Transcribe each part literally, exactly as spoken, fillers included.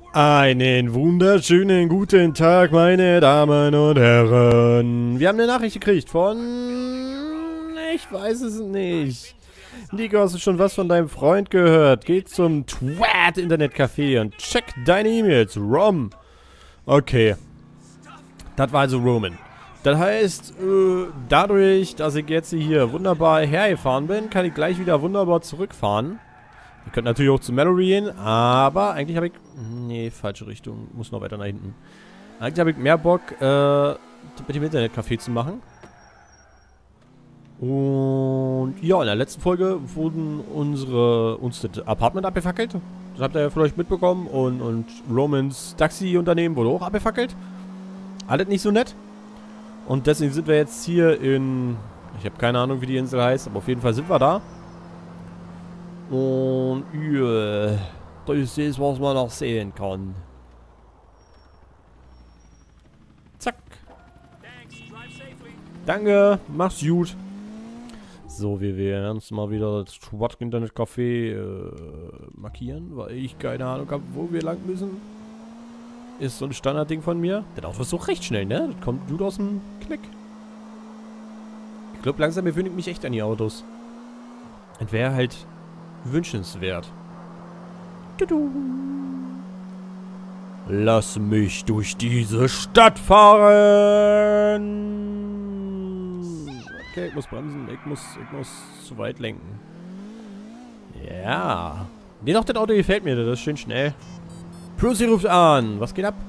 Einen wunderschönen guten Tag, meine Damen und Herren. Wir haben eine Nachricht gekriegt von... Ich weiß es nicht. Nico, hast du schon was von deinem Freund gehört? Geh zum Twat-Internetcafé und check deine E-Mails. Rom. Okay. Das war also Roman. Das heißt, äh, dadurch, dass ich jetzt hier wunderbar hergefahren bin, kann ich gleich wieder wunderbar zurückfahren. Ihr könnt natürlich auch zu Mallory gehen, aber eigentlich habe ich... Nee, falsche Richtung. Muss noch weiter nach hinten. Eigentlich habe ich mehr Bock, äh, mit dem Internetcafé zu machen. Und ja, in der letzten Folge wurden unsere, uns das Apartment abgefackelt. Das habt ihr ja vielleicht mitbekommen. Und, und Romans Taxi-Unternehmen wurde auch abgefackelt. Alles nicht so nett. Und deswegen sind wir jetzt hier in... Ich habe keine Ahnung, wie die Insel heißt, aber auf jeden Fall sind wir da. Und ja, das ist das, was man noch sehen kann. Zack. Danke, mach's gut. So, wir werden uns mal wieder das Twat-Internet-Café äh, markieren, weil ich keine Ahnung habe, wo wir lang müssen. Ist so ein Standardding von mir. Das Auto ist so recht schnell, ne? Das kommt gut aus dem Knick. Ich glaube, langsam gewöhne ich mich echt an die Autos. Das wäre halt wünschenswert. Tudu. Lass mich durch diese Stadt fahren. Okay, ich muss bremsen. Ich muss, ich muss zu weit lenken. Ja. Nee, doch, das Auto gefällt mir. Das ist schön schnell. Brucey ruft an. Was geht ab?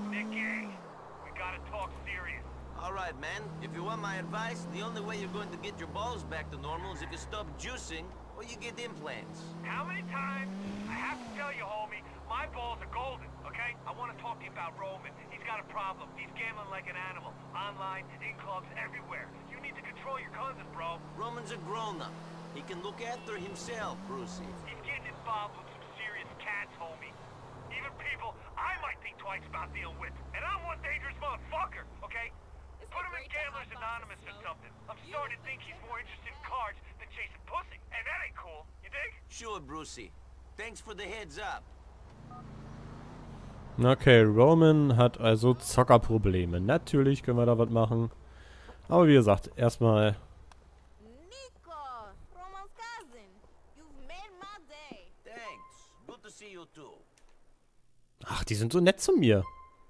Alright, man. If you want my advice, the only way you're going to get your balls back to normal is if you stop juicing or you get implants. How many times I have to tell you, homie, my balls are golden, okay? I want to talk to you about Roman. He's got a problem. He's gambling like an animal. Online, in clubs, everywhere. You need to control your cousin, bro. Roman's a grown-up. He can look after himself, Brucey. He's getting involved with some serious cats, homie. Even people I might think twice about dealing with. And I'm one dangerous motherfucker, okay? Put him in Gamblers Anonymous or something. I'm starting to think he's more interested in cards than chasing pussy. And that ain't cool, you dig? Sure, Brucey. Thanks for the heads up. Okay, Roman hat also Zockerprobleme. Natürlich können wir da was machen. Aber wie gesagt, erstmal... Nico, Roman's cousin. You've made my day. Thanks. Good to see you too. Ach, die sind so nett zu mir.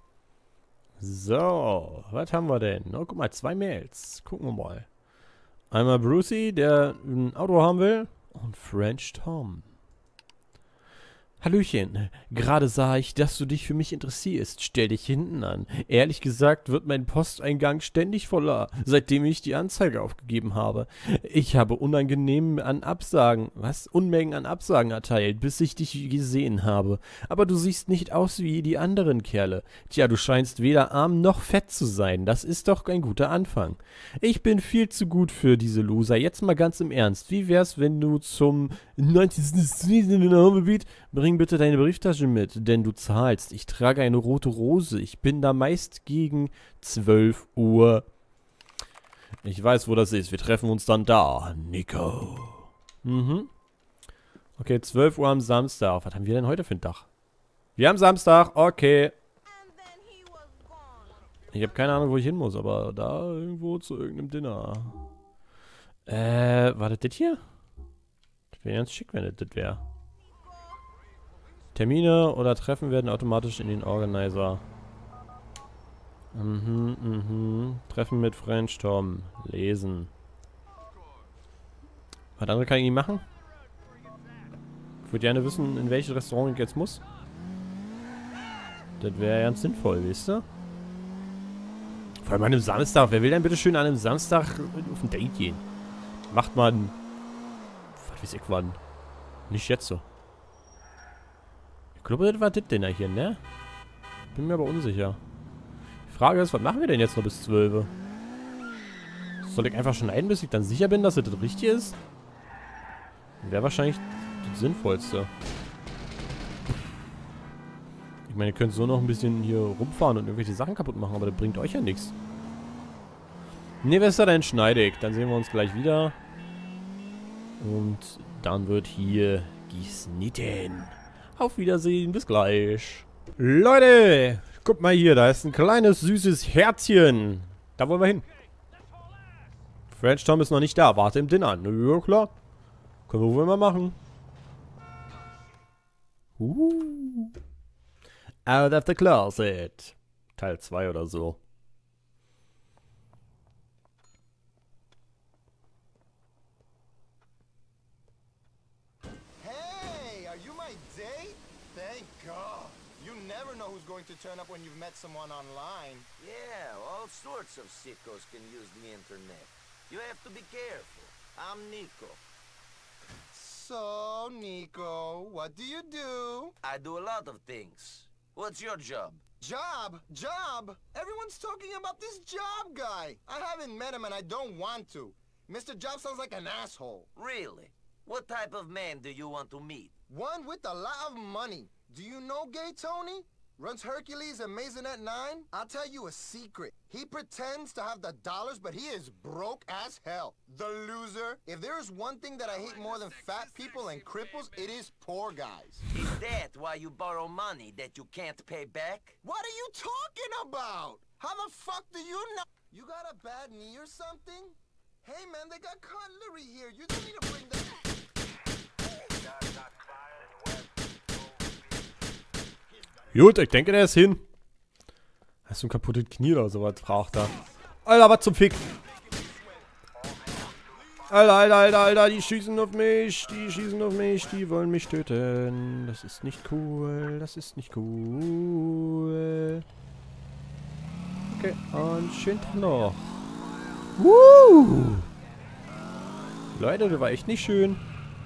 So, was haben wir denn? Oh, guck mal, zwei Mails. Gucken wir mal. Einmal Brucey, der ein Auto haben will. Und French Tom. Hallöchen, gerade sah ich, dass du dich für mich interessierst. Stell dich hinten an. Ehrlich gesagt wird mein Posteingang ständig voller, seitdem ich die Anzeige aufgegeben habe. Ich habe unangenehm an Absagen, was? Unmengen an Absagen erteilt, bis ich dich gesehen habe. Aber du siehst nicht aus wie die anderen Kerle. Tja, du scheinst weder arm noch fett zu sein. Das ist doch ein guter Anfang. Ich bin viel zu gut für diese Loser. Jetzt mal ganz im Ernst. Wie wär's, wenn du zum neunzehnten bring bitte deine Brieftasche mit, denn du zahlst. Ich trage eine rote Rose. Ich bin da meist gegen zwölf Uhr. Ich weiß, wo das ist. Wir treffen uns dann da. Nico. Mhm. Okay, zwölf Uhr am Samstag. Was haben wir denn heute für einen Tag? Wir haben Samstag. Okay. Ich habe keine Ahnung, wo ich hin muss, aber da irgendwo zu irgendeinem Dinner. Äh, war das das hier? Das wäre ganz schick, wenn das das wäre. Termine oder Treffen werden automatisch in den Organizer. Mhm, mhm. Treffen mit French Tom. Lesen. Was andere kann ich nicht machen? Ich würde gerne wissen, in welches Restaurant ich jetzt muss. Das wäre ganz sinnvoll, wisst ihr? Vor allem an einem Samstag. Wer will denn bitte schön an einem Samstag auf ein Date gehen? Macht man... Was weiß ich wann. Nicht jetzt so. Ich glaube, das war das Dinner hier, ne? Bin mir aber unsicher. Die Frage ist, was machen wir denn jetzt noch bis zwölf? Soll ich einfach schneiden, bis ich dann sicher bin, dass das das Richtige ist? Wäre wahrscheinlich das Sinnvollste. Ich meine, ihr könnt so noch ein bisschen hier rumfahren und irgendwelche Sachen kaputt machen, aber das bringt euch ja nichts. Ne, was ist da denn schneidig? Dann sehen wir uns gleich wieder. Und dann wird hier geschnitten. Auf Wiedersehen, bis gleich. Leute, guck mal hier, da ist ein kleines, süßes Herzchen. Da wollen wir hin. French Tom ist noch nicht da, warte ihm den an. Ja, klar. Können wir wohl mal machen. Uh. Out of the closet. Teil zwei oder so. Hey, are you my date? Thank God. You never know who's going to turn up when you've met someone online. Yeah, all sorts of sickos can use the internet. You have to be careful. I'm Nico. So, Nico, what do you do? I do a lot of things. What's your job? Job? Job? Everyone's talking about this job guy. I haven't met him and I don't want to. Mister Job sounds like an asshole. Really? What type of man do you want to meet? One with a lot of money. Do you know Gay Tony? Runs Hercules and Maisonette nine? I'll tell you a secret. He pretends to have the dollars, but he is broke as hell. The loser. If there is one thing that I hate more than fat people and cripples, it is poor guys. Is that why you borrow money that you can't pay back? What are you talking about? How the fuck do you know? You got a bad knee or something? Hey man, they got cutlery here. You don't need to bring that. Gut, ich denke, der ist hin. Hast du ein kaputtes Knie oder sowas? Braucht er. Alter, was zum Fick? Alter, Alter, Alter, Alter, die schießen auf mich. Die schießen auf mich. Die wollen mich töten. Das ist nicht cool. Das ist nicht cool. Okay, und schönen Tag noch. Woo! Leute, das war echt nicht schön.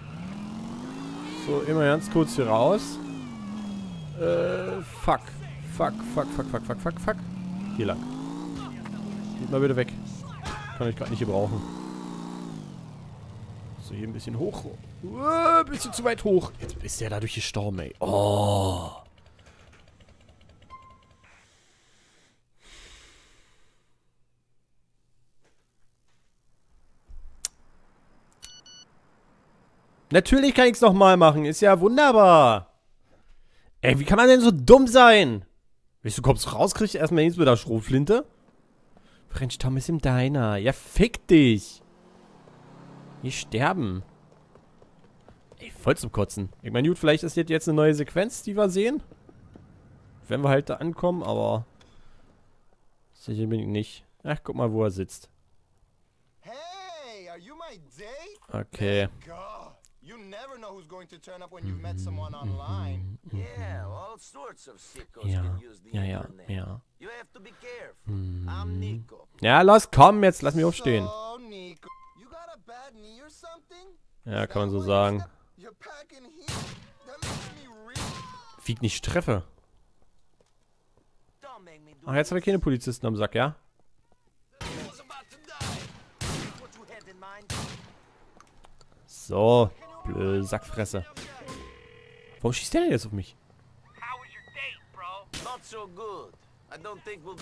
So, immer ganz kurz hier raus. Äh, fuck. Fuck, fuck, fuck, fuck, fuck, fuck, fuck. Hier lang. Geht mal bitte weg. Kann ich gerade nicht gebrauchen. So, hier ein bisschen hoch. Uh, ein bisschen zu weit hoch. Jetzt ist der da durch gestorben, ey. Oh. Natürlich kann ich es nochmal machen. Ist ja wunderbar. Ey, wie kann man denn so dumm sein? Wenn du kommst raus, kriegst du erstmal nichts mit der Schrotflinte. French Tom ist im Diner. Ja, fick dich. Die sterben. Ey, voll zum Kotzen. Ich meine, gut, vielleicht ist jetzt eine neue Sequenz, die wir sehen. Wenn wir halt da ankommen, aber sicher bin ich nicht. Ach, guck mal, wo er sitzt. Hey, are you my date? Okay. God. You never know who's going to turn up when you've met someone online. Yeah, all sorts of sickos Ja, can use the ja, ja, internet. ja. You have to be careful. I'm Nico. Ja, los, komm, jetzt lass mich aufstehen. So, Nico, you got a bad knee or something? Ja, kann man so sagen. You're packing heat. That makes me really... Wie ich nicht treffe. Don't make me do Ach, jetzt habe ich keine Polizisten am Sack, ja? what's about to die. What you had in mind? So, blöde Sackfresse. Warum schießt der denn jetzt auf mich? How was your date, bro? Not so good. I don't think we'll...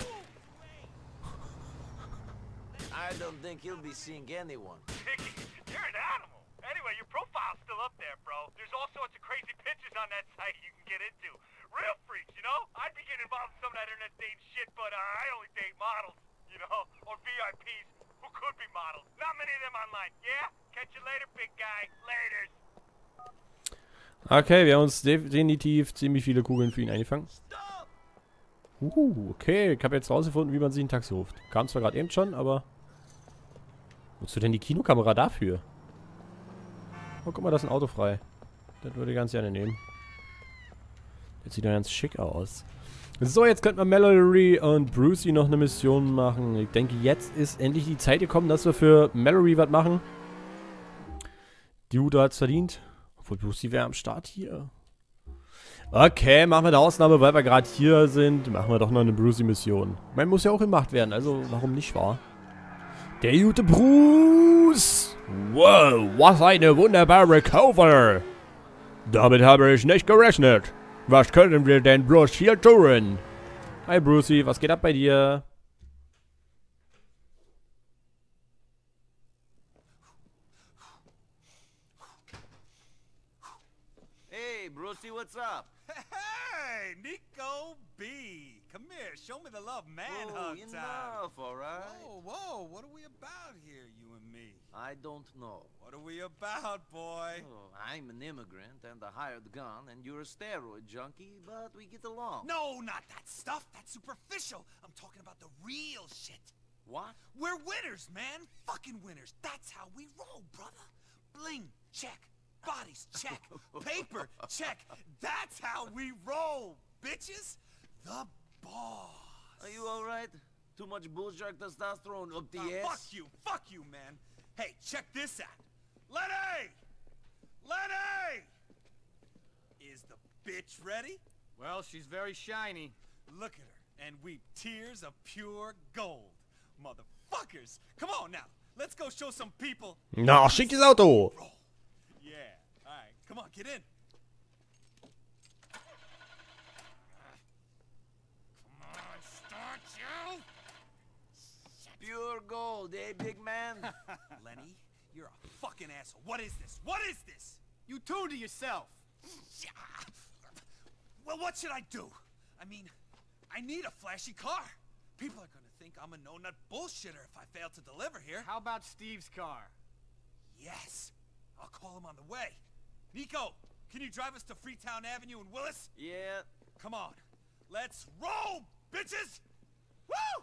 I don't think he'll be seeing anyone. You're an animal. Anyway, your profile's still up there, bro. There's all sorts of crazy pictures on that site you can get into. Real freaks, you know? I'd be getting involved in some of that internet dating shit, but uh, I only date models, you know? Or V I Ps who could be models. Not many of them online. Yeah? Catch you later, big guy. Laters. Okay, wir haben uns definitiv ziemlich viele Kugeln für ihn eingefangen. Uh, okay, ich habe jetzt rausgefunden, wie man sich ein Taxi ruft. Kam zwar gerade eben schon, aber... Wozu denn die Kinokamera dafür? Oh, guck mal, da ist ein Auto frei. Das würde ich ganz gerne nehmen. Das sieht ja ganz schick aus. So, jetzt könnten wir Mallory und Brucey noch eine Mission machen. Ich denke, jetzt ist endlich die Zeit gekommen, dass wir für Mallory was machen. Die Gute hat's verdient. Obwohl, Brucey wäre am Start hier. Okay, machen wir eine Ausnahme, weil wir gerade hier sind. Machen wir doch noch eine Brucey-Mission. Man muss ja auch gemacht werden, also warum nicht, wahr? Der gute Bruce! Wow, was eine wunderbare Cover! Damit habe ich nicht gerechnet. Was können wir denn bloß hier tun? Hi Brucey, was geht ab bei dir? Hey, Brucey, what's up? Hey, Nico, show me the love, man Whoa, hug time. enough, all right? Whoa, whoa, what are we about here, you and me? I don't know. What are we about, boy? Oh, I'm an immigrant and a hired gun, and you're a steroid junkie, but we get along. No, not that stuff. That's superficial. I'm talking about the real shit. What? We're winners, man. Fucking winners. That's how we roll, brother. Bling, check. Bodies, check. Paper, check. That's how we roll, bitches. The boss. Are you all right? Too much bullshark testosterone up the Uh, ass? fuck you, fuck you, man. Hey, check this out. Lenny! Lenny! Is the bitch ready? Well, she's very shiny. Look at her and weep tears of pure gold. Motherfuckers! Come on now, let's go show some people. Na, schickes Auto. Roll. Yeah, alright, come on, get in. Come on, start you! Pure gold, eh, big man? Lenny, you're a fucking asshole. What is this? What is this? You tuned to yourself. Well, what should I do? I mean, I need a flashy car. People are gonna think I'm a no-nut bullshitter if I fail to deliver here. How about Steve's car? Yes, I'll call him on the way. Nico, can you drive us to Freetown Avenue in Willis? Yeah. Come on, let's roll, bitches! Woo!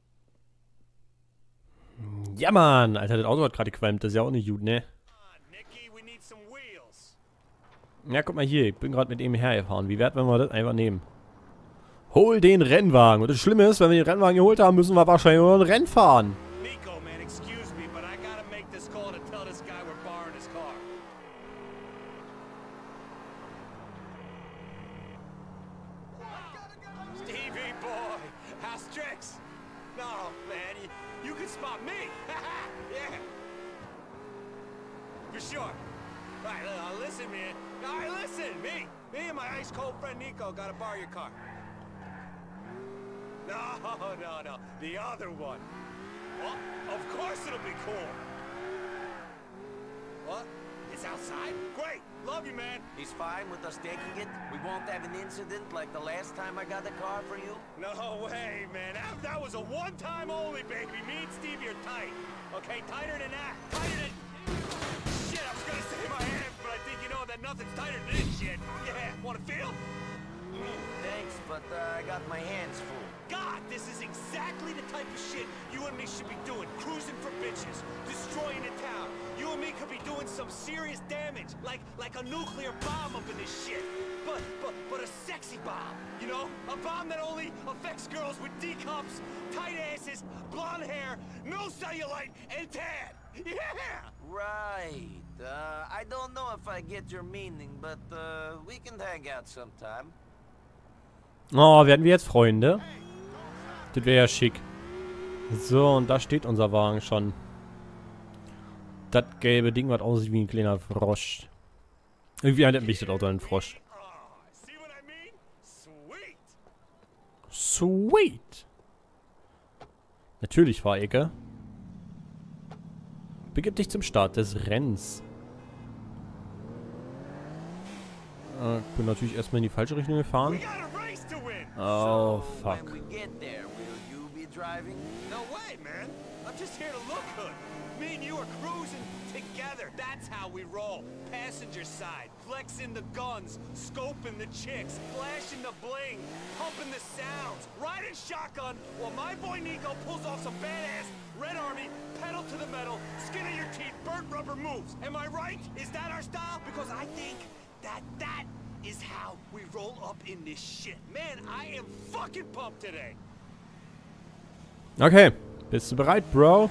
Ja, Mann. Alter, das Auto hat gerade gequalmt. Das ist ja auch nicht gut, ne? Nicky, we need some wheels. Ja, guck mal hier. Ich bin gerade mit ihm hergefahren. Wie wert, wenn wir das einfach nehmen? Hol den Rennwagen. Und das Schlimme ist, wenn wir den Rennwagen geholt haben, müssen wir wahrscheinlich nur ein Rennen fahren. Nico, man, excuse me, but I gotta make this call to tell this guy we're borrowing his car. Stevie boy, how's tricks? No, man, you, you can spot me. Yeah. For sure. All right, uh, listen, man. All right, listen, me. Me and my ice-cold friend Nico gotta borrow your car. No, no, no. The other one. Well, of course it'll be cool. What? It's outside? Great. Love you, man. He's fine with us taking it? We won't have an incident like the last time I got the car for you? No way, man. That, that was a one-time only, baby. Me and Steve, you're tight. Okay, tighter than that. Tighter than... Shit, I was gonna say my hands, but I think you know that nothing's tighter than this shit. Yeah, wanna feel? Thanks, but uh, I got my hands full. God, this is exactly the type of shit you and me should be doing. Cruising for bitches, destroying a town. You and me could be doing some serious damage, like like a nuclear bomb up in this shit. But but but a sexy bomb, you know, a bomb that only affects girls with D cups, tight asses, blonde hair, no cellulite, and tan. Yeah. Right. Uh, I don't know if I get your meaning, but uh, we can hang out sometime. Oh, werden wir jetzt Freunde? Das wäre ja schick. So, und da steht unser Wagen schon. Das gelbe Ding, was aussieht wie ein kleiner Frosch. Irgendwie erinnert mich das Auto an einen Frosch. Sweet. Natürlich, Fahrecke. Begib dich zum Start des Rennens. Äh, ich bin natürlich erstmal in die falsche Richtung gefahren. Oh, fuck. When we get there, will you be driving? No way, man. I'm just here to look good. Me and you are cruising together. That's how we roll. Passenger side, flexing the guns, scoping the chicks, flashing the bling, pumping the sounds, riding shotgun while my boy Nico pulls off some badass Red Army, pedal to the metal, skin of your teeth, burnt rubber moves. Am I right? Is that our style? Because I think that that is how we roll up in this shit. Man, I am fucking pumped today. Okay, bist du bereit, Bro?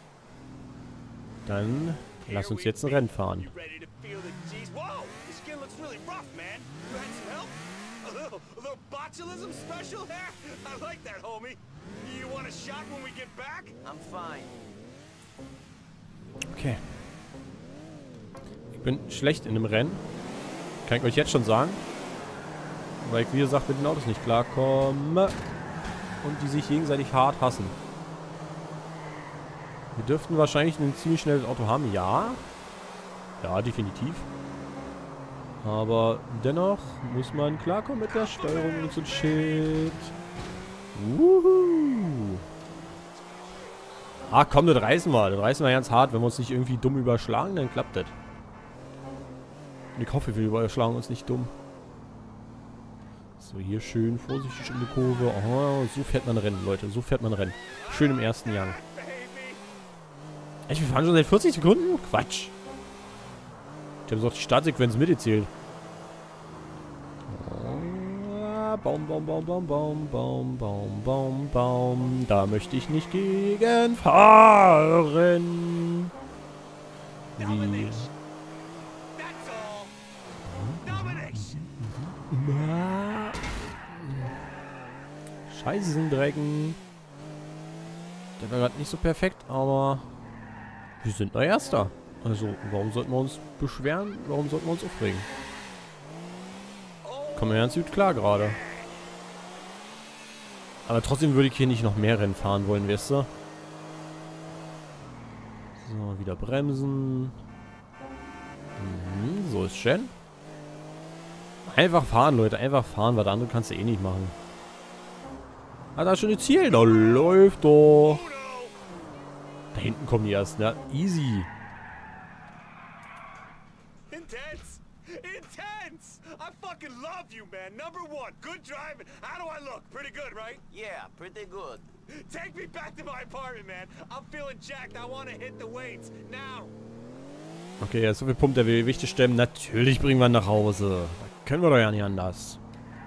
Dann lass uns jetzt ein Rennen fahren. You ready to feel the G's? Whoa, your skin looks really rough, man. You had some help? A little, a little botulism special there? I like that, homie. You want a shot when we get back? I'm fine. Okay. Ich bin schlecht in dem Rennen. Kann ich euch jetzt schon sagen. Weil ich, wie gesagt, mit den Autos nicht klarkomme. Und die sich gegenseitig hart hassen. Wir dürften wahrscheinlich ein ziemlich schnelles Auto haben. Ja. Ja, definitiv. Aber dennoch muss man klarkommen mit der Steuerung und so Shit. Wuhu. Ah, komm, das reißen wir. Das reißen wir ganz hart. Wenn wir uns nicht irgendwie dumm überschlagen, dann klappt das. Ich hoffe, wir überschlagen uns nicht dumm. So, hier schön vorsichtig um die Kurve. Oh, so fährt man Rennen, Leute. So fährt man Rennen. Schön im ersten Jahr. Echt, wir fahren schon seit vierzig Sekunden? Quatsch. Ich habe doch die Startsequenz mitgezählt. Baum, Baum, Baum, Baum, Baum, Baum, Baum, Baum, Baum. Da möchte ich nicht gegen fahren. Wie? Scheißendrecken. Der war gerade nicht so perfekt, aber wir sind noch Erster. Also, warum sollten wir uns beschweren? Warum sollten wir uns aufregen? Kommen wir ganz gut klar gerade. Aber trotzdem würde ich hier nicht noch mehr Rennen fahren wollen, weißt du? So, wieder bremsen. Mhm, so ist schön. Einfach fahren, Leute. Einfach fahren, weil das andere kannst du eh nicht machen. Ah, da ist schon ein Ziel. Da läuft doch. Da hinten kommen die ersten, ja. Easy. Intense! Intense! I fucking love you, man. Number one, good driving. How do I look? Pretty good, right? Yeah, pretty good. Take me back to my apartment, man. I'm feeling jacked. I want to hit the weights. Now. Okay, er ist so viel Pump, der will Gewichte stemmen. Natürlich bringen wir ihn nach Hause. Da können wir doch ja nicht anders.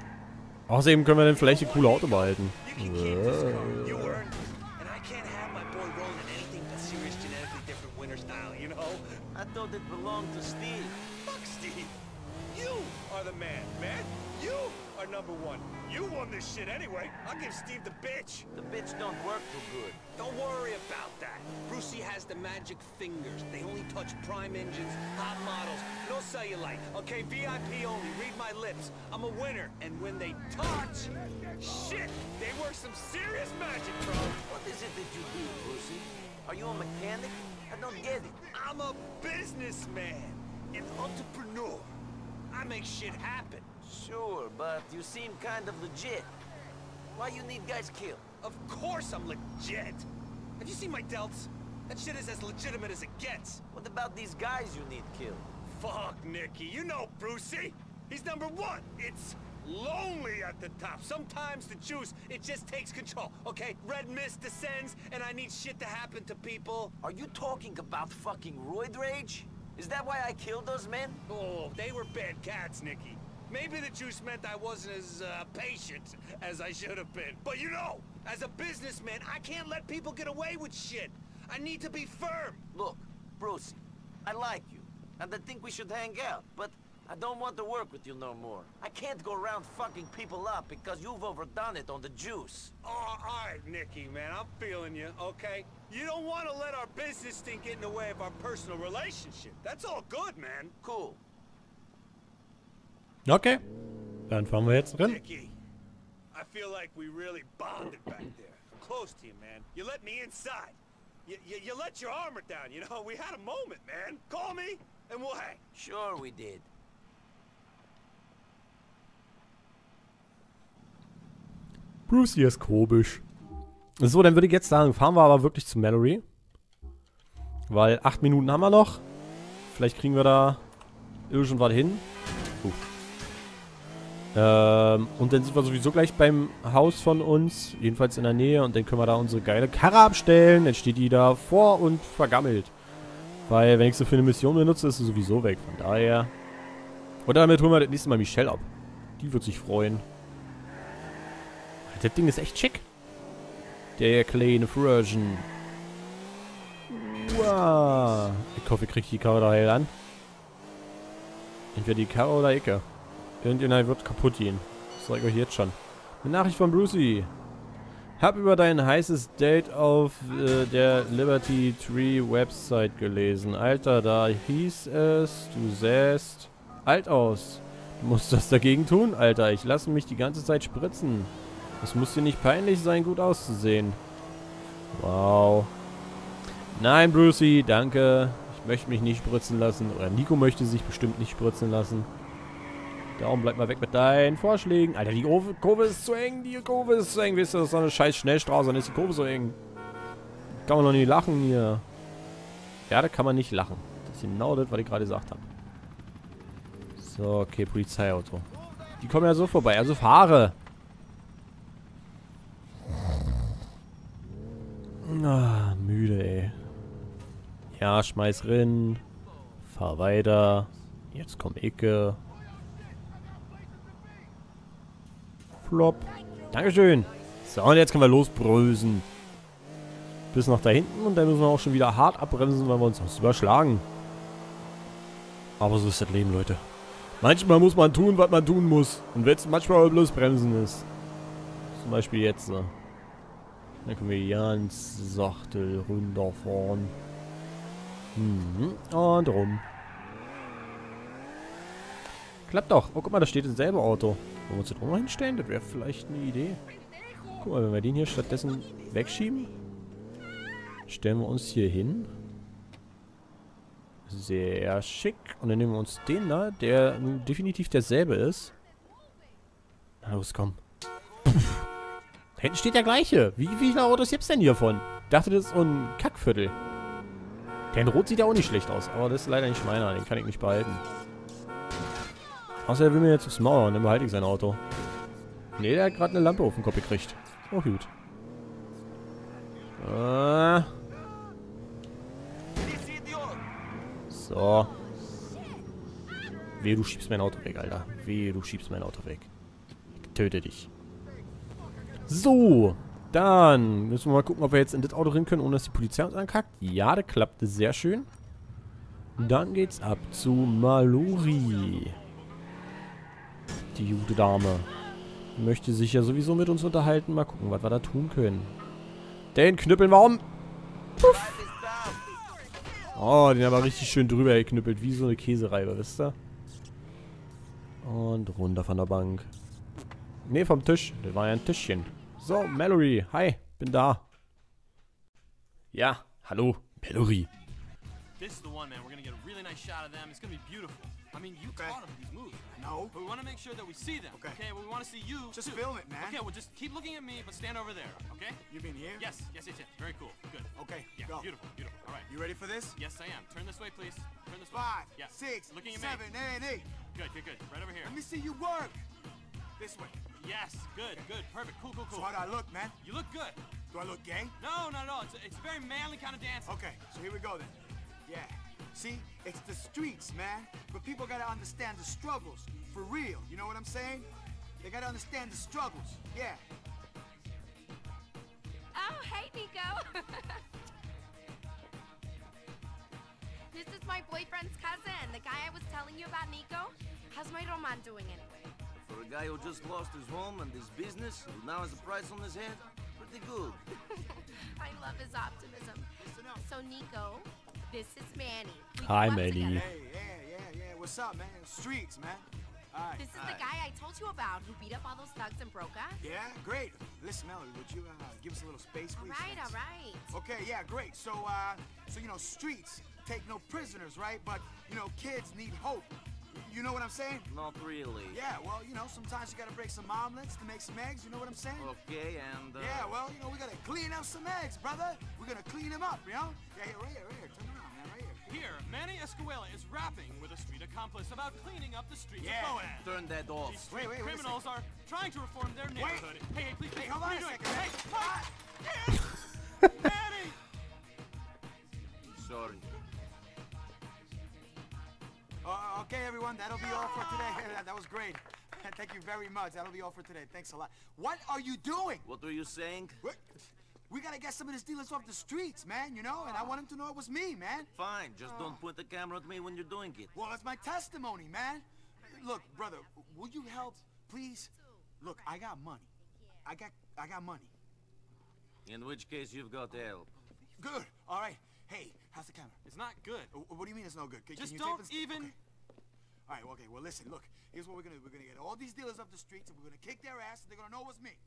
Außerdem können wir dann vielleicht ein cooles Auto behalten. You can keep this car. You earned it. And I can't have my boy rolling anything but serious genetically different winter style, you know? I thought it belonged to Steve. Fuck Steve. You are the man, man. You are number one. You won this shit anyway. I'll give Steve the bitch. The bitch don't work too good. Don't worry about that. Brucey has the magic fingers. They only touch prime engines, hot models, no cellulite. Okay, V I P only. Read my lips. I'm a winner. And when they touch, shit, they work some serious magic, bro. What is it that you do, Brucey? Are you a mechanic? I don't get it. I'm a businessman, an entrepreneur. I make shit happen. Sure, but you seem kind of legit. Why you need guys killed? Of course I'm legit. Have you seen my delts? That shit is as legitimate as it gets. What about these guys you need killed? Fuck, Nicky. You know Brucey. He's number one. It's lonely at the top. Sometimes the juice, it just takes control. Okay, red mist descends, and I need shit to happen to people. Are you talking about fucking roid rage? Is that why I killed those men? Oh, they were bad cats, Nicky. Maybe the juice meant I wasn't as uh, patient as I should have been. But you know, as a businessman, I can't let people get away with shit. I need to be firm. Look, Brucey, I like you, and I think we should hang out, but I don't want to work with you no more. I can't go around fucking people up because you've overdone it on the juice. Oh, all right, Nicky, man, I'm feeling you, okay? You don't want to let our business thing get in the way of our personal relationship. That's all good, man. Cool. Okay. Dann fahren wir jetzt drin. Nicky, I feel like we really bonded back there. I'm close to you, man. You let me inside. You, you, you let your armor down, you know? We had a moment, man. Call me, and we'll hang. Sure we did. Brucey ist komisch. So, dann würde ich jetzt sagen, fahren wir aber wirklich zu Mallory. Weil acht Minuten haben wir noch. Vielleicht kriegen wir da irgendwas hin. Uff. Ähm, und dann sind wir sowieso gleich beim Haus von uns. Jedenfalls in der Nähe. Und dann können wir da unsere geile Karre abstellen. Dann steht die da vor und vergammelt. Weil, wenn ich sie für eine Mission benutze, ist sie sowieso weg. Von daher. Und damit holen wir das nächste Mal Michelle ab. Die wird sich freuen. Das Ding ist echt schick. Der kleine Version. Wow. Ich hoffe, ich kriege die Karre da heil an. Entweder die Karre oder Icke. Irgendjemand wird kaputt gehen. Das sage ich euch jetzt schon. Eine Nachricht von Brucey. Hab über dein heißes Date auf äh, der Liberty Tree Website gelesen. Alter, da hieß es, du sähst alt aus. Du musst das dagegen tun, Alter. Ich lasse mich die ganze Zeit spritzen. Es muss dir nicht peinlich sein, gut auszusehen. Wow. Nein, Brucey, danke. Ich möchte mich nicht spritzen lassen. Oder Nico möchte sich bestimmt nicht spritzen lassen. Darum bleib mal weg mit deinen Vorschlägen. Alter, die Kurve, Kurve ist zu eng. Die Kurve ist zu eng. Wisst ihr, das ist so eine scheiß Schnellstraße. Dann ist die Kurve so eng. Kann man doch nicht lachen hier. Ja, da kann man nicht lachen. Das ist genau das, was ich gerade gesagt habe. So, okay, Polizeiauto. Die kommen ja so vorbei. Also fahre. Ah, müde, ey. Ja, schmeiß rein. Fahr weiter. Jetzt komm Icke. Flop. Dankeschön. So, und jetzt können wir losbrösen. Bis nach da hinten und dann müssen wir auch schon wieder hart abbremsen, weil wir uns sonst überschlagen. Aber so ist das Leben, Leute. Manchmal muss man tun, was man tun muss. Und wenn es manchmal bloß bremsen ist. Zum Beispiel jetzt. Ne? Dann können wir ganz sachte runterfahren. Mhm. Und rum. Klappt doch. Oh, guck mal, da steht dasselbe Auto. Wollen wir uns das auch mal hinstellen? Das wäre vielleicht eine Idee. Guck mal, wenn wir den hier stattdessen wegschieben, stellen wir uns hier hin. Sehr schick. Und dann nehmen wir uns den da, der nun definitiv derselbe ist. Na los, komm. Puff. Da hinten steht der gleiche. Wie, wie viele Autos gibt's denn hiervon? Ich dachte, das ist so ein Kackviertel. Der in Rot sieht ja auch nicht schlecht aus. Aber das ist leider nicht meiner. Den kann ich nicht behalten. Außer er will mir jetzt aufs Maul und dann behalte ich sein Auto. Ne, der hat gerade eine Lampe auf den Kopf gekriegt. Oh, gut. Ah. So. Wehe, du schiebst mein Auto weg, Alter. Wehe, du schiebst mein Auto weg. Ich töte dich. So. Dann müssen wir mal gucken, ob wir jetzt in das Auto rein können, ohne dass die Polizei uns ankackt. Ja, das klappte sehr schön. Dann geht's ab zu Mallory. Die gute Dame. Möchte sich ja sowieso mit uns unterhalten. Mal gucken, was wir da tun können. Den knüppeln wir um. Puff. Oh, den haben wir richtig schön drüber geknüppelt. Wie so eine Käsereibe, wisst ihr? Und runter von der Bank. Ne, vom Tisch. Das war ja ein Tischchen. So, Mallory. Hi, bin da. Ja, hallo, Mallory. This is the one, man. We're gonna get a really nice shot of them. It's gonna be beautiful. I mean, you Okay. taught them these moves. No. But we want to make sure that we see them. Okay. Okay. Well, we want to see you. Just too. film it, man. Okay. Well, just keep looking at me, but stand over there. Okay. You mean here? Yes. Yes. Yes. Yes. Very cool. Good. Okay, Yeah. go. Beautiful. Beautiful. All right. You ready for this? Yes, I am. Turn this way, please. Turn this way. Five, Yeah. six, Looking at seven, me. and eight. Good. Good. Good. Right over here. Let me see you work. This way. Yes. Good. Good. Perfect. Cool. Cool. So Cool. how do I look, man? You look good. Do I look gay? No, not at all. It's, it's a very manly kind of dancing. Okay, so here we go then. Yeah. See, it's the streets, man. But people gotta understand the struggles. For real. You know what I'm saying? They gotta understand the struggles. Yeah. Oh, hey, Nico. This is my boyfriend's cousin, the guy I was telling you about, Nico. How's my Roman doing anyway? For a guy who just lost his home and his business, who now has a price on his head, pretty good. I love his optimism. Listen up. So, Nico, this is Manny. We Hi, grew up Manny. together. Hey, yeah, yeah, yeah. What's up, man? Streets, man. All right. This is the guy I told you about who beat up all those thugs in Broca. Yeah, great. Listen, Melody, would you uh, give us a little space, All please? right, all Thanks. right. Okay, yeah, great. So, uh, so you know, streets take no prisoners, right? But you know, kids need hope. You know what I'm saying? Not really. Yeah, well, you know, sometimes you gotta break some omelets to make some eggs. You know what I'm saying? Okay, and... Uh, Yeah, well, you know, we gotta clean up some eggs, brother. We're gonna clean them up, you know? Yeah, here, right here, right here. Turn around, man, right here. Here, Manny Escuela is rapping with a street accomplice about cleaning up the streets Yeah. of Boaz. Turn that off. These Wait, wait, wait a criminals are trying to reform their neighborhood. Hey, hey, please, Hey, please, hold what on are a you doing? second. Hey, What? Manny! Sorry. Uh, okay, everyone, that'll be all for today. That was great. Thank you very much. That'll be all for today. Thanks a lot. What are you doing? What were you saying? What? We gotta get some of these dealers off the streets, man, you know? And I want them to know it was me, man. Fine, just don't point the camera at me when you're doing it. Well, it's my testimony, man. Look, brother, will you help, please? Look, I got money. I got, I got money. In which case, you've got help. Good. All right. Hey, how's the camera? It's not good. Uh, What do you mean it's no good? Can, Just can you tape don't this? even- Okay. All right. Okay. Well, listen. Look. Here's what we're gonna do. We're gonna get all these dealers off the streets, and we're gonna kick their ass, and they're gonna know it was me.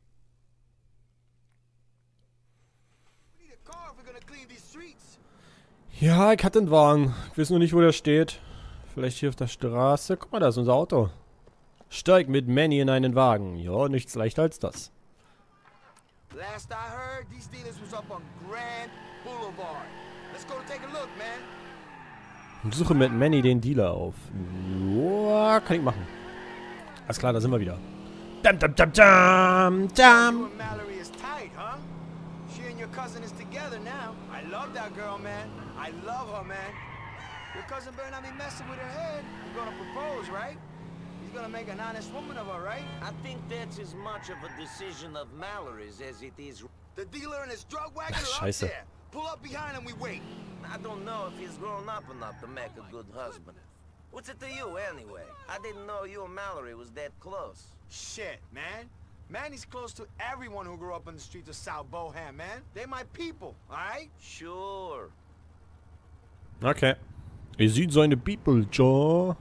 We need a car if we're gonna clean these streets. Ja, ich hatte einen Wagen. Ich weiß nur nicht, wo der steht. Vielleicht hier auf der Straße. Guck mal, da ist unser Auto. Steig mit Manny in einen Wagen. Ja, nichts leichter als das. Last I heard, these dealers was up on Grand Boulevard. Let's go take a look, man. Suche mit Manny den Dealer auf. Joa, kann ich machen. Alles klar, da sind wir wieder. Dam, dam, dam, dam, You dam. and Mallory is tight, huh? She and your cousin is together now. I love that girl, man. I love her, man. Your cousin better not be messing with her head. He's gonna propose, right? He's gonna make an honest woman of her, right? I think that's as much of a decision of Mallory's as it is. The dealer and his drug wagon Ach, are up scheiße. there. Pull up behind him, we wait. I don't know if he's grown up enough to make a good husband. What's it to you, anyway? I didn't know you and Mallory was that close. Shit, man. Manny's close to everyone who grew up on the streets of South Bohan, man. They my people, alright? Sure. Okay. Ihr seht seine People, Joe.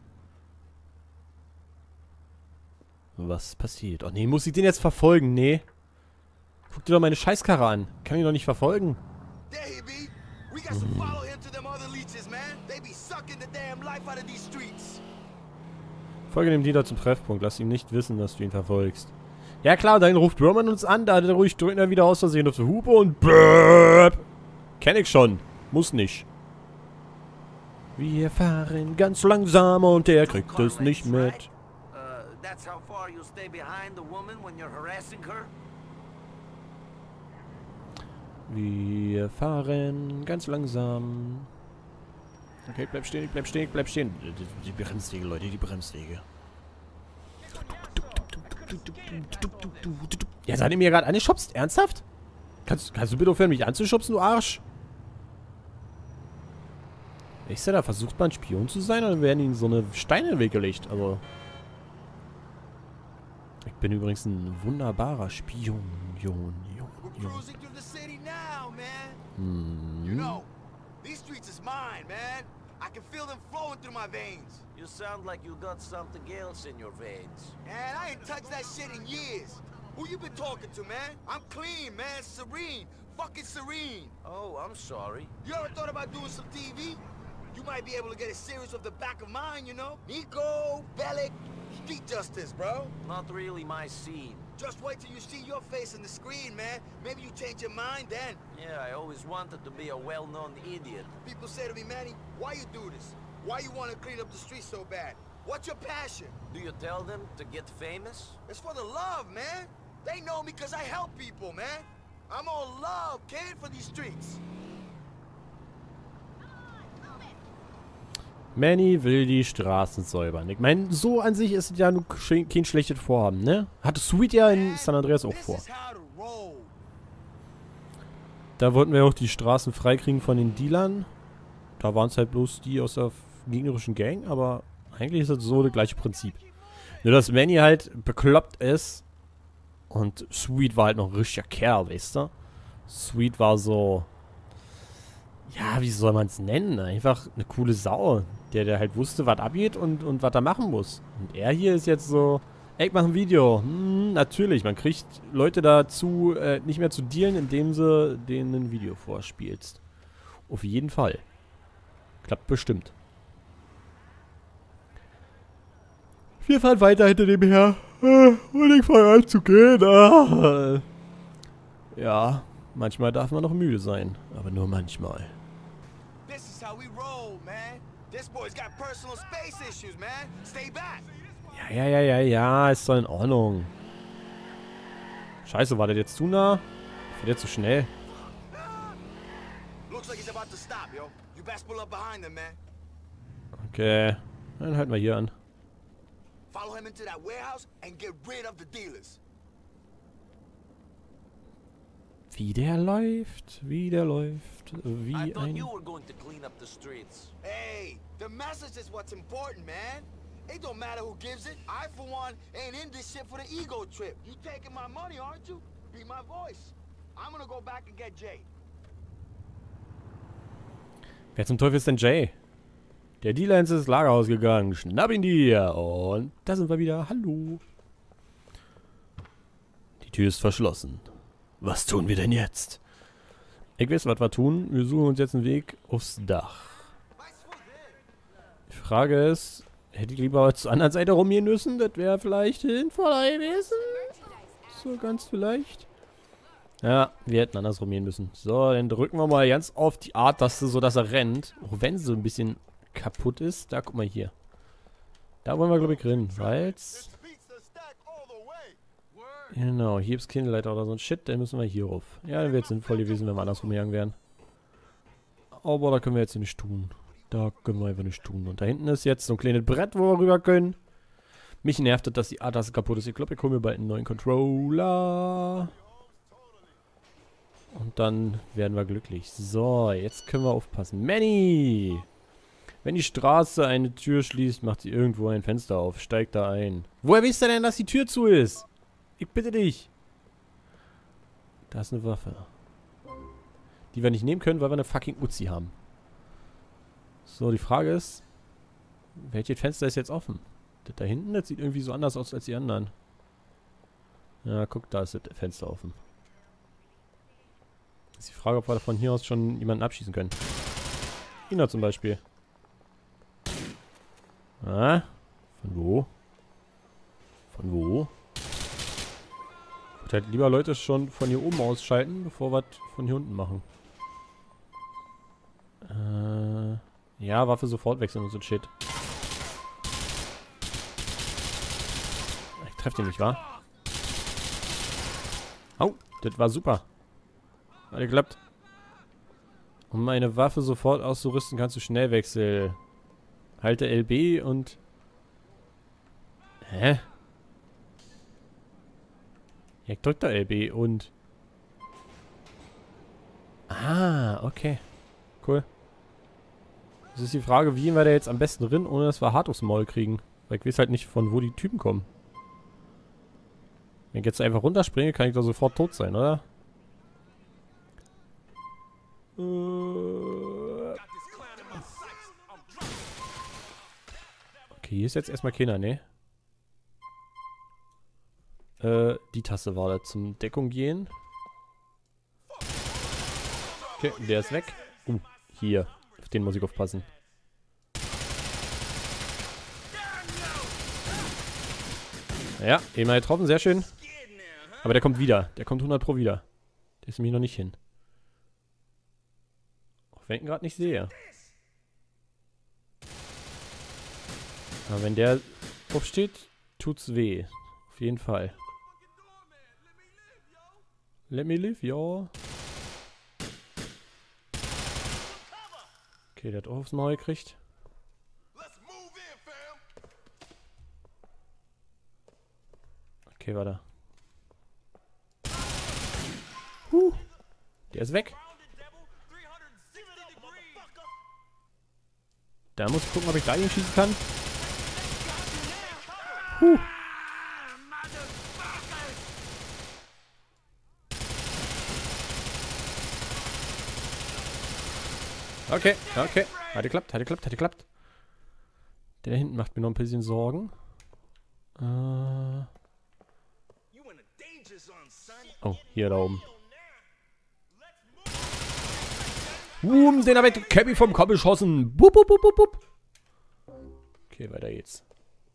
Was passiert? Oh nee, muss ich den jetzt verfolgen? Nee. Guck dir doch meine Scheißkarre an. Kann ich doch nicht verfolgen. There he be. We got to follow him to them other leeches, man. They be sucking the damn life out of these streets. Folge dem Dealer zum Treffpunkt. Lass ihn nicht wissen, dass du ihn verfolgst. Ja klar, dann ruft Roman uns an. Da hat er ruhig drückt er wieder aus Versehen auf die Hupe und Brrrr. Kenn ich schon. Muss nicht. Wir fahren ganz langsam und er kriegt es nicht mit. Uh, that's how far you'll stay behind the woman when you're harassing her? Wir fahren ganz langsam. Okay, bleib stehen, bleib stehen, bleib stehen. Die, die Bremswege, Leute, die Bremswege. Ja, seid ihr mir gerade angeschubst? Ernsthaft? Kannst, kannst du bitte aufhören, mich anzuschubsen, du Arsch? Ist der da versucht, mal ein Spion zu sein, oder werden ihnen so eine Steine in den Weg gelegt? Also. Ich bin übrigens ein wunderbarer Spion. Jon, Jon, We're Jon. cruising through the city now, man. Hm. You know, these streets is mine, man. I can feel them flowing through my veins. You sound like you got something else in your veins. Man, I ain't touched that shit in years. Who you been talking to, man? I'm clean, man. Serene. Fucking serene. Oh, I'm sorry. You ever thought about doing some T V? You might be able to get a series of the back of mine, you know? Nico, Bellic, Street Justice, bro. Not really my scene. Just wait till you see your face on the screen, man. Maybe you change your mind then. Yeah, I always wanted to be a well-known idiot. People say to me, Manny, why you do this? Why you want to clean up the streets so bad? What's your passion? Do you tell them to get famous? It's for the love, man. They know me because I help people, man. I'm all love, kid, for these streets. Manny will die Straßen säubern. Ich meine, so an sich ist es ja nur sch kein schlechtes Vorhaben, ne? Hatte Sweet ja in San Andreas auch vor. This is how to roll. Da wollten wir auch die Straßen freikriegen von den Dealern. Da waren es halt bloß die aus der gegnerischen Gang, aber eigentlich ist das so das gleiche Prinzip. Nur, dass Manny halt bekloppt ist und Sweet war halt noch ein richtiger Kerl, weißt du? Sweet war so... Ja, wie soll man es nennen? Einfach eine coole Sau, der, der halt wusste, was abgeht und, und was er machen muss. Und er hier ist jetzt so, ey, ich mach ein Video. Hm, natürlich, man kriegt Leute dazu, äh, nicht mehr zu dealen, indem sie denen ein Video vorspielst. Auf jeden Fall. Klappt bestimmt. Wir fahren weiter hinter dem her. Und ich fange an zu gehen. Ah. Ja, manchmal darf man noch müde sein. Aber nur manchmal. This is how we roll, man. This boy's got personal space issues, man. Stay back. Ja, ja, ja, ja, ja, ist doch in Ordnung. Scheiße, war der jetzt zu nah? Fährt der zu schnell? Looks like he's about to stop, yo. You best pull up behind him, man. Okay, dann halten wir hier an. Follow him into that warehouse and get rid of the dealers. Wie der läuft, wie der läuft, I wie thought ein... you were going to clean up the streets. Hey, the message is what's important, man. It don't matter who gives it. I, for one, ain't in this shit for the ego trip. You taking my money, aren't you? Be my voice. I'm gonna go back and get Jay. Wer zum Teufel ist denn Jay? Der Dealer ist ins Lagerhaus gegangen. Schnapp ihn dir. Und da sind wir wieder. Hallo. Die Tür ist verschlossen. Was tun wir denn jetzt? Ich weiß, was wir tun. Wir suchen uns jetzt einen Weg aufs Dach. Die Frage ist, Hätte ich lieber zur anderen Seite rumgehen müssen. Das wäre vielleicht sinnvoller gewesen. So ganz vielleicht. Ja, wir hätten andersrum gehen müssen. So, dann drücken wir mal ganz auf die A-Taste, so dass er rennt. Auch wenn sie so ein bisschen kaputt ist. Da, guck mal hier. Da wollen wir, glaube ich, rein. Weil's... Genau, hier gibt's Kinderleiter oder so ein Shit. Dann müssen wir hier rauf. Ja, dann wäre es sinnvoll gewesen, wenn wir andersrum gegangen wären. Aber da können wir jetzt nicht tun. Da können wir einfach nicht tun. Und da hinten ist jetzt so ein kleines Brett, wo wir rüber können. Mich nervt das, dass die A-Taste kaputt ist. Ich glaube, ich hole mir bald einen neuen Controller. Und dann werden wir glücklich. So, jetzt können wir aufpassen. Manny! Wenn die Straße eine Tür schließt, macht sie irgendwo ein Fenster auf. Steigt da ein. Woher wisst ihr denn, dass die Tür zu ist? Ich bitte dich. Da ist eine Waffe. Die wir nicht nehmen können, weil wir eine fucking Uzi haben. So, die Frage ist, welches Fenster ist jetzt offen? Das da hinten, das sieht irgendwie so anders aus als die anderen. Ja, guck, da ist das Fenster offen. Ist die Frage, ob wir von hier aus schon jemanden abschießen können. Ina zum Beispiel. Ah, von wo? Von wo? Ich würde halt lieber Leute schon von hier oben ausschalten, bevor wir von hier unten machen. Äh, ja, Waffe sofort wechseln und so Shit. Ich treffe den nicht, wa? Au, das war super. Hat geklappt. Um meine Waffe sofort auszurüsten, kannst du Schnellwechsel. Halte L B und... Hä? Ja, ich drück da L B und... Ah, okay. Cool. Das ist die Frage, wie wir da jetzt am besten drin, ohne dass wir hart aufs Maul kriegen. Weil ich weiß halt nicht, von wo die Typen kommen. Wenn ich jetzt einfach runterspringe, kann ich doch sofort tot sein, oder? Okay, hier ist jetzt erstmal keiner, ne? Äh, die Taste war da zum Deckung gehen. Okay, der ist weg. Uh, hier. Auf den muss ich aufpassen. Ja, einmal getroffen, sehr schön. Aber der kommt wieder. Der kommt hundert Pro wieder. Der ist nämlich noch nicht hin. Auch wenn ich ihn gerade nicht sehe. Aber wenn der aufsteht, tut's weh. Auf jeden Fall. Let me live, yo. Okay, der hat auch aufs Maul gekriegt. Okay, warte. Huh. Der ist weg. Da muss ich gucken, ob ich da ihn schießen kann. Huh. Okay, okay. Hat geklappt, hat geklappt, hat geklappt. Der da hinten macht mir noch ein bisschen Sorgen. Äh. Oh, hier da oben. Boom, den habe ich Cappy vom Kopf geschossen. Bup, bup, bup, bup, bup. Okay, weiter geht's.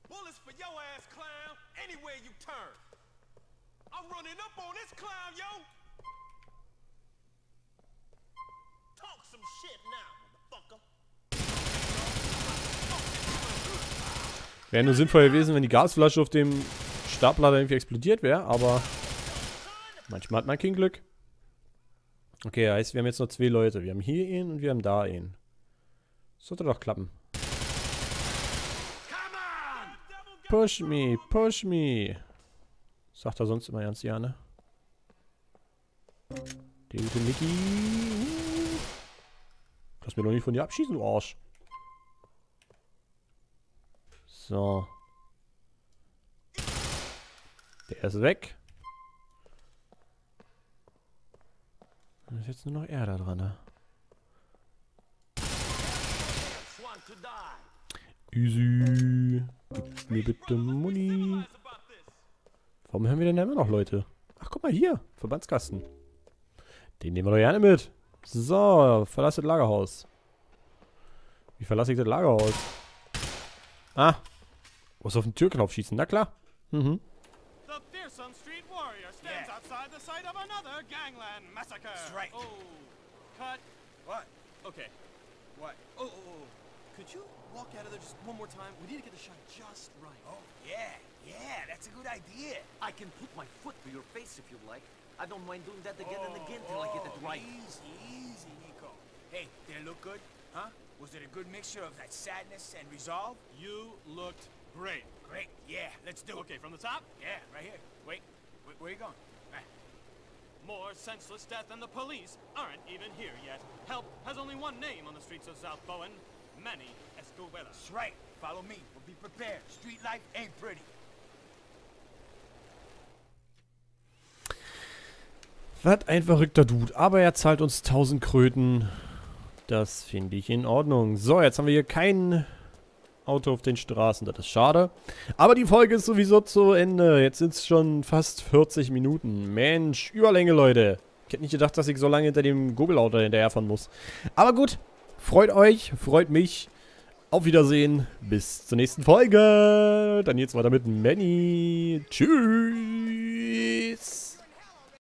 Wäre nur sinnvoll gewesen, wenn die Gasflasche auf dem Stapler irgendwie explodiert wäre, aber manchmal hat man kein Glück. Okay, heißt, wir haben jetzt noch zwei Leute. Wir haben hier einen und wir haben da einen. Sollte doch klappen. Push me, push me. Sagt er sonst immer ganz gerne. Der gute Mickey. Lass mir doch nicht von dir abschießen, du Arsch. So. Der ist weg. Da ist jetzt nur noch er da dran, ne? Easy. Gib mir bitte Muni. Warum hören wir denn da immer noch Leute? Ach, guck mal hier. Verbandskasten. Den nehmen wir doch gerne mit. So, verlasse das Lagerhaus. Wie verlasse ich das Lagerhaus? Ah, Muss auf den Türknopf schießen, na klar. Mhm. The fearsome street warrior stands Yeah. outside the site of another gangland massacre. That's right. Oh, cut. What? Okay. What? Oh, oh, oh. Could you walk out of there just one more time? We need to get the shot just right. Oh, yeah, yeah, that's a good idea. I can put my foot to your face if you like. I don't mind doing that again and again till I get it right. Easy, easy, Nico. Hey, did it look good? Huh? Was it a good mixture of that sadness and resolve? You looked great. Great, yeah, let's do it. Okay, from the top. Yeah, right here. Wait, where, where you going? Right. More senseless death than the police aren't even here yet. Help has only one name on the streets of South Bowen. Manny Escobedo. That's right. Follow me. We'll be prepared. Street life ain't pretty. Was ein verrückter Dude. Aber er zahlt uns tausend Kröten. Das finde ich in Ordnung. So, jetzt haben wir hier kein Auto auf den Straßen. Das ist schade. Aber die Folge ist sowieso zu Ende. Jetzt sind es schon fast vierzig Minuten. Mensch, Überlänge, Leute. Ich hätte nicht gedacht, dass ich so lange hinter dem Google-Auto hinterherfahren muss. Aber gut. Freut euch. Freut mich. Auf Wiedersehen. Bis zur nächsten Folge. Dann geht's weiter mit Manny. Tschüss.